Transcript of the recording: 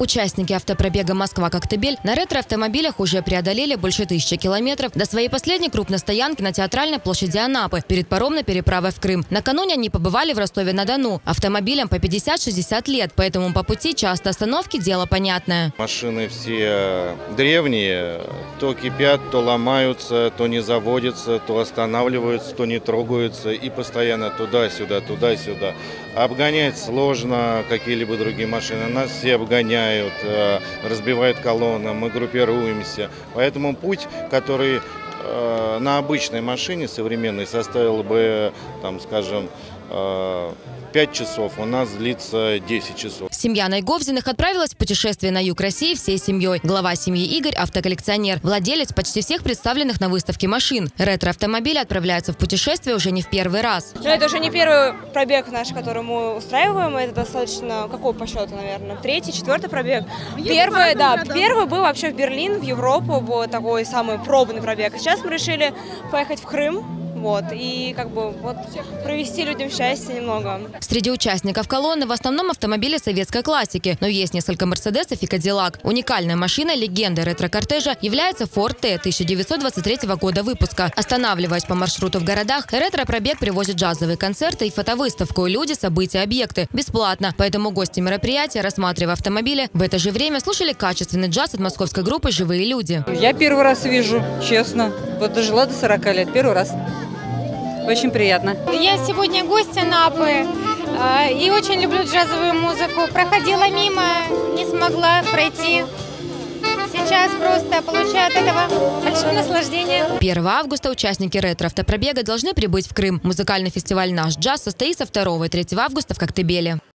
Участники автопробега «Москва-Коктебель» на ретро-автомобилях уже преодолели больше 1000 километров до своей последней крупной стоянки на Театральной площади Анапы перед паромной переправой в Крым. Накануне они побывали в Ростове-на-Дону. Автомобилям по 50-60 лет, поэтому по пути часто остановки – дело понятное. Машины все древние, то кипят, то ломаются, то не заводятся, то останавливаются, то не трогаются и постоянно туда-сюда, туда-сюда. Обгонять сложно какие-либо другие машины. Нас все обгоняют, разбивают колонны, мы группируемся. Поэтому путь, который на обычной машине современной составил бы, там, скажем, 5 часов, у нас длится 10 часов. Семья Найговзиных отправилась в путешествие на юг России всей семьей. Глава семьи Игорь – автоколлекционер, владелец почти всех представленных на выставке машин. Ретро-автомобили отправляются в путешествие уже не в первый раз. Но это уже не первый пробег наш, который мы устраиваем. Это достаточно, какого по счету, наверное, 3-й, 4-й пробег. Первый был вообще в Берлин, в Европу, был такой самый пробный пробег. Сейчас мы решили поехать в Крым. И провести людям счастье немного. Среди участников колонны в основном автомобили советской классики, но есть несколько «Мерседесов» и «Кадиллак». Уникальной машиной легенды ретро-кортежа является Ford T 1923 года выпуска. Останавливаясь по маршруту в городах, ретро-пробег привозит джазовые концерты и фотовыставку «Люди, события, объекты» бесплатно. Поэтому гости мероприятия, рассматривая автомобили, в это же время слушали качественный джаз от московской группы «Живые люди». Я первый раз вижу, честно. Дожила до 40 лет, первый раз. Очень приятно. Я сегодня гость Анапы и очень люблю джазовую музыку. Проходила мимо, не смогла пройти. Сейчас просто получаю от этого большое наслаждение. 1 августа участники ретро-автопробега должны прибыть в Крым. Музыкальный фестиваль «Наш джаз» состоится 2 и 3 августа в Коктебеле.